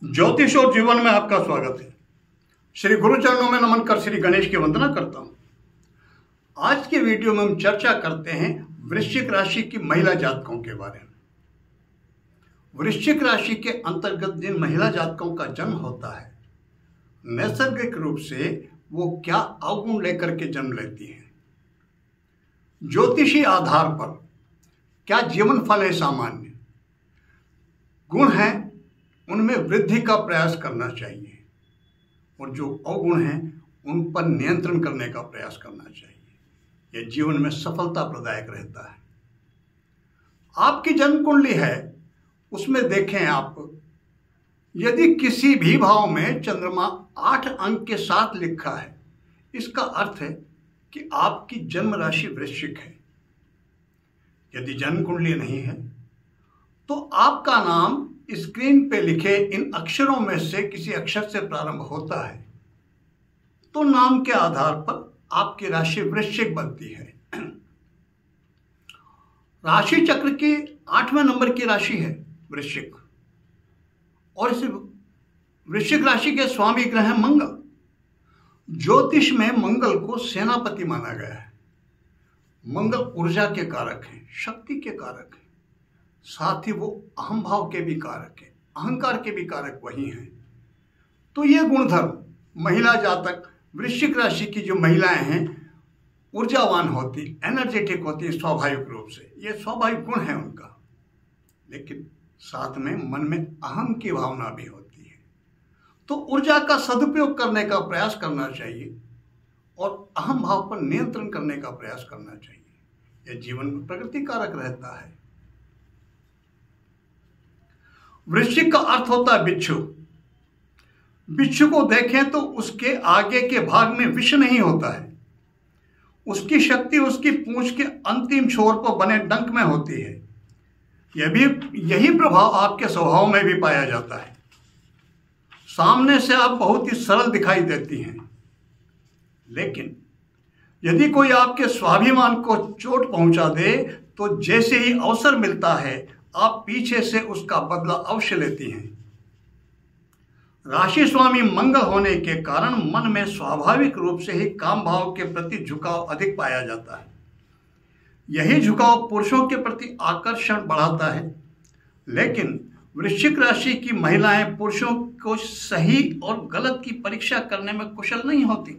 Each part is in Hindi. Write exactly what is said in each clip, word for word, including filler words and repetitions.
ज्योतिष और जीवन में आपका स्वागत है। श्री गुरु चरणों में नमन कर श्री गणेश की वंदना करता हूं। आज के वीडियो में हम चर्चा करते हैं वृश्चिक राशि की महिला जातकों के बारे में। वृश्चिक राशि के अंतर्गत जिन महिला जातकों का जन्म होता है, नैसर्गिक रूप से वो क्या अवगुण लेकर के जन्म लेती हैं, ज्योतिषी आधार पर क्या जीवन फल है सामान्य, गुण है उनमें वृद्धि का प्रयास करना चाहिए और जो अवगुण हैं उन पर नियंत्रण करने का प्रयास करना चाहिए। यह जीवन में सफलता प्रदायक रहता है। आपकी जन्म कुंडली है, उसमें देखें आप, यदि किसी भी भाव में चंद्रमा आठ अंक के साथ लिखा है, इसका अर्थ है कि आपकी जन्म राशि वृश्चिक है। यदि जन्म कुंडली नहीं है तो आपका नाम स्क्रीन पे लिखे इन अक्षरों में से किसी अक्षर से प्रारंभ होता है तो नाम के आधार पर आपकी राशि वृश्चिक बनती है। राशि चक्र की आठवें नंबर की राशि है वृश्चिक, और इस वृश्चिक राशि के स्वामी ग्रह है मंगल। ज्योतिष में मंगल को सेनापति माना गया है। मंगल ऊर्जा के कारक हैं, शक्ति के कारक हैं, साथ ही वो अहम भाव के भी कारक हैं, अहंकार के भी कारक वही हैं। तो ये गुणधर्म महिला जातक वृश्चिक राशि की जो महिलाएं हैं ऊर्जावान होती, एनर्जेटिक होती स्वाभाविक रूप से, ये स्वाभाविक गुण है उनका। लेकिन साथ में मन में अहम की भावना भी होती है, तो ऊर्जा का सदुपयोग करने का प्रयास करना चाहिए और अहम भाव पर नियंत्रण करने का प्रयास करना चाहिए। यह जीवन में प्रगति कारक रहता है। वृश्चिक का अर्थ होता है बिच्छू। बिच्छू को देखें तो उसके आगे के भाग में विष नहीं होता है। उसकी शक्ति उसकी पूंछ के अंतिम छोर पर बने डंक में होती है। यह भी यही प्रभाव आपके स्वभाव में भी पाया जाता है। सामने से आप बहुत ही सरल दिखाई देती हैं, लेकिन यदि कोई आपके स्वाभिमान को चोट पहुंचा दे तो जैसे ही अवसर मिलता है आप पीछे से उसका बदला अवश्य लेती हैं। राशि स्वामी मंगल होने के कारण मन में स्वाभाविक रूप से ही काम भाव के प्रति झुकाव अधिक पाया जाता है। यही झुकाव पुरुषों के प्रति आकर्षण बढ़ाता है। लेकिन वृश्चिक राशि की महिलाएं पुरुषों को सही और गलत की परीक्षा करने में कुशल नहीं होती।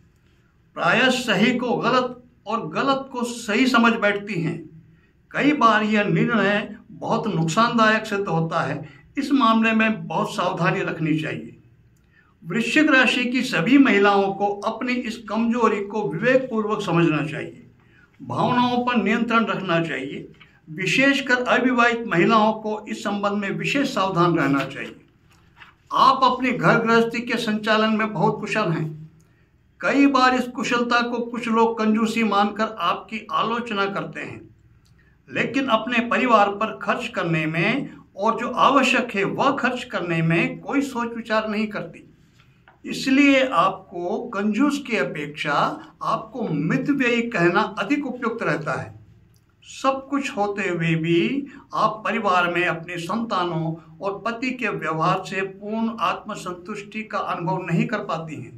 प्रायः सही को गलत और गलत को सही समझ बैठती हैं। कई बार यह निर्णय बहुत नुकसानदायक सिद्ध होता है। इस मामले में बहुत सावधानी रखनी चाहिए। वृश्चिक राशि की सभी महिलाओं को अपनी इस कमजोरी को विवेकपूर्वक समझना चाहिए, भावनाओं पर नियंत्रण रखना चाहिए। विशेषकर अविवाहित महिलाओं को इस संबंध में विशेष सावधान रहना चाहिए। आप अपनी घर गृहस्थी के संचालन में बहुत कुशल हैं। कई बार इस कुशलता को कुछ लोग कंजूसी मानकर आपकी आलोचना करते हैं, लेकिन अपने परिवार पर खर्च करने में और जो आवश्यक है वह खर्च करने में कोई सोच विचार नहीं करती। इसलिए आपको कंजूस की अपेक्षा आपको मितव्ययी कहना अधिक उपयुक्त रहता है। सब कुछ होते हुए भी आप परिवार में अपने संतानों और पति के व्यवहार से पूर्ण आत्मसंतुष्टि का अनुभव नहीं कर पाती हैं।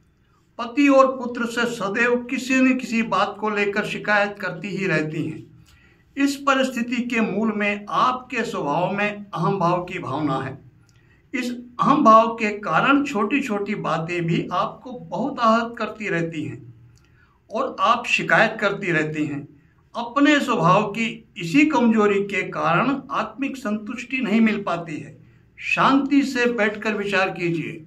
पति और पुत्र से सदैव किसी न किसी बात को लेकर शिकायत करती ही रहती हैं। इस परिस्थिति के मूल में आपके स्वभाव में अहम भाव की भावना है। इस अहम भाव के कारण छोटी छोटी बातें भी आपको बहुत आहत करती रहती हैं और आप शिकायत करती रहती हैं। अपने स्वभाव की इसी कमजोरी के कारण आत्मिक संतुष्टि नहीं मिल पाती है। शांति से बैठकर विचार कीजिए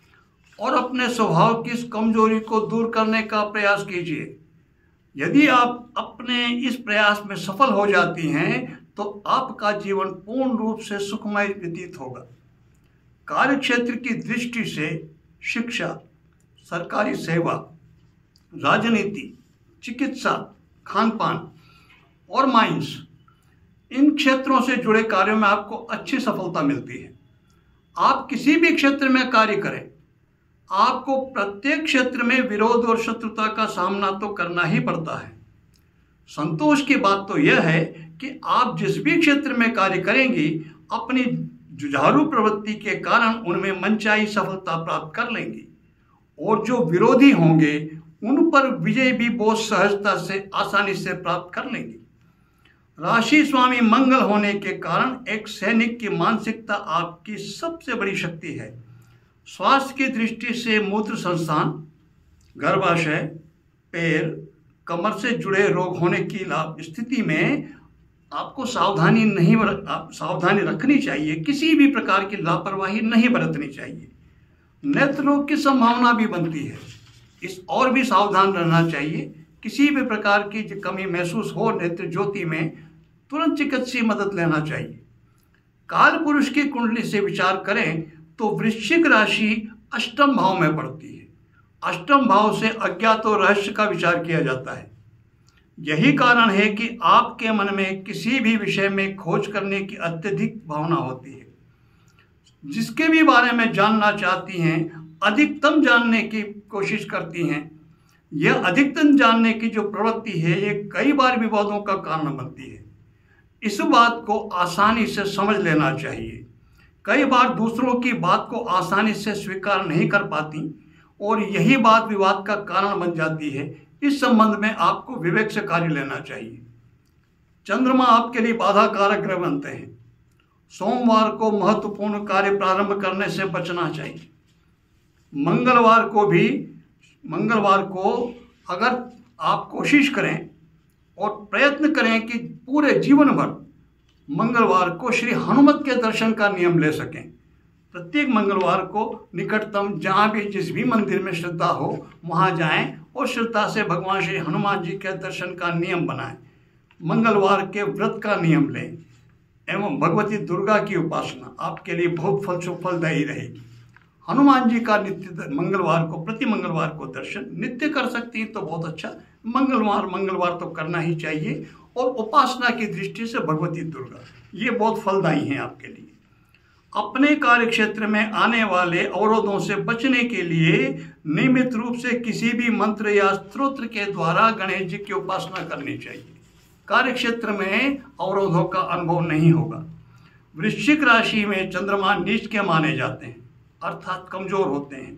और अपने स्वभाव की इस कमजोरी को दूर करने का प्रयास कीजिए। यदि आप अपने इस प्रयास में सफल हो जाती हैं तो आपका जीवन पूर्ण रूप से सुखमय व्यतीत होगा। कार्य क्षेत्र की दृष्टि से शिक्षा, सरकारी सेवा, राजनीति, चिकित्सा, खान पान और माइंस, इन क्षेत्रों से जुड़े कार्यों में आपको अच्छी सफलता मिलती है। आप किसी भी क्षेत्र में कार्य करें, आपको प्रत्येक क्षेत्र में विरोध और शत्रुता का सामना तो करना ही पड़ता है। संतोष की बात तो यह है कि आप जिस भी क्षेत्र में कार्य करेंगी अपनी जुझारू प्रवृत्ति के कारण उनमें मनचाही सफलता प्राप्त कर लेंगी और जो विरोधी होंगे उन पर विजय भी बहुत सहजता से आसानी से प्राप्त कर लेंगी। राशि स्वामी मंगल होने के कारण एक सैनिक की मानसिकता आपकी सबसे बड़ी शक्ति है। स्वास्थ्य की दृष्टि से मूत्र संस्थान, गर्भाशय, पैर, कमर से जुड़े रोग होने की लाभ स्थिति में आपको सावधानी नहीं सावधानी रखनी चाहिए। किसी भी प्रकार की लापरवाही नहीं बरतनी चाहिए। नेत्र रोग की संभावना भी बनती है, इस और भी सावधान रहना चाहिए। किसी भी प्रकार की कमी महसूस हो नेत्र ज्योति में तुरंत चिकित्सीय मदद लेना चाहिए। काल पुरुष की कुंडली से विचार करें तो वृश्चिक राशि अष्टम भाव में पड़ती है। अष्टम भाव से अज्ञात और रहस्य का विचार किया जाता है। यही कारण है कि आपके मन में किसी भी विषय में खोज करने की अत्यधिक भावना होती है। जिसके भी बारे में जानना चाहती हैं, अधिकतम जानने की कोशिश करती हैं। यह अधिकतम जानने की जो प्रवृत्ति है, ये कई बार विवादों का कारण बनती है। इस बात को आसानी से समझ लेना चाहिए। कई बार दूसरों की बात को आसानी से स्वीकार नहीं कर पाती और यही बात विवाद का कारण बन जाती है। इस संबंध में आपको विवेक से कार्य लेना चाहिए। चंद्रमा आपके लिए बाधा कारक ग्रह बनते हैं। सोमवार को महत्वपूर्ण कार्य प्रारंभ करने से बचना चाहिए। मंगलवार को भी मंगलवार को अगर आप कोशिश करें और प्रयत्न करें कि पूरे जीवन भर मंगलवार को श्री हनुमत के दर्शन का नियम ले सकें। प्रत्येक मंगलवार को निकटतम जहाँ भी जिस भी मंदिर में श्रद्धा हो वहाँ जाएं और श्रद्धा से भगवान श्री हनुमान जी के दर्शन का नियम बनाएं। मंगलवार के व्रत का नियम लें एवं भगवती दुर्गा की उपासना आपके लिए बहुत फल फलदायी रहेगी। हनुमान जी का नित्य मंगलवार को प्रति मंगलवार को दर्शन नित्य कर सकती हैं तो बहुत अच्छा। मंगलवार मंगलवार तो करना ही चाहिए। और उपासना की दृष्टि से भगवती दुर्गा ये बहुत फलदायी हैं आपके लिए। अपने कार्य क्षेत्र में आने वाले अवरोधों से बचने के लिए नियमित रूप से किसी भी मंत्र या स्तोत्र के द्वारा गणेश जी की उपासना करनी चाहिए। कार्य क्षेत्र में अवरोधों का अनुभव नहीं होगा। वृश्चिक राशि में चंद्रमा नीच के माने जाते हैं, अर्थात कमजोर होते हैं।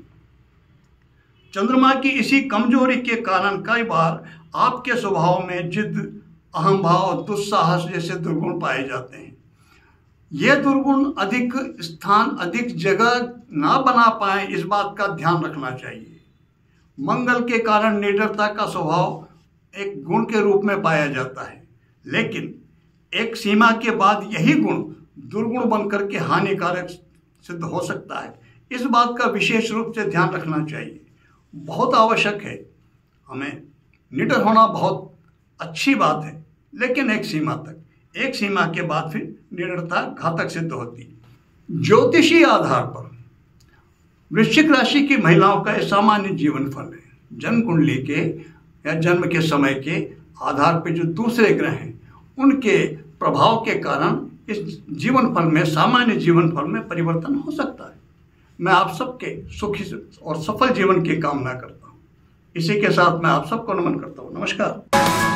चंद्रमा की इसी कमजोरी के कारण कई बार आपके स्वभाव में जिद, अहम भाव, दुस्साहस जैसे दुर्गुण पाए जाते हैं। ये दुर्गुण अधिक स्थान, अधिक जगह ना बना पाए, इस बात का ध्यान रखना चाहिए। मंगल के कारण निडरता का स्वभाव एक गुण के रूप में पाया जाता है, लेकिन एक सीमा के बाद यही गुण दुर्गुण बनकर के हानिकारक सिद्ध हो सकता है। इस बात का विशेष रूप से ध्यान रखना चाहिए। बहुत आवश्यक है, हमें निडर होना बहुत अच्छी बात है, लेकिन एक सीमा तक। एक सीमा के बाद फिर निडरता घातक सिद्ध होती है। ज्योतिषी आधार पर वृश्चिक राशि की महिलाओं का सामान्य जीवन फल है। जन्म कुंडली के या जन्म के समय के आधार पर जो दूसरे ग्रह हैं उनके प्रभाव के कारण इस जीवन फल में, सामान्य जीवन फल में परिवर्तन हो सकता है। मैं आप सबके सुखी और सफल जीवन की कामना करता हूँ। इसी के साथ मैं आप सबको नमन करता हूँ। नमस्कार।